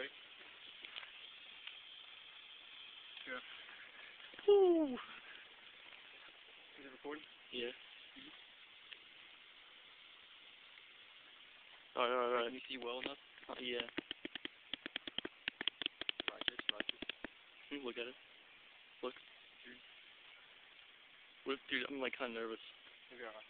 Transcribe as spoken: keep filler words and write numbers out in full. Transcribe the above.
ready? Yeah. Woo! Is it recording? Yeah. Alright, alright, alright. Can you see well enough? Uh, yeah. Righteous, righteous. Hmm, Look at it. Look. What, dude, I'm like kinda nervous. Maybe I'll...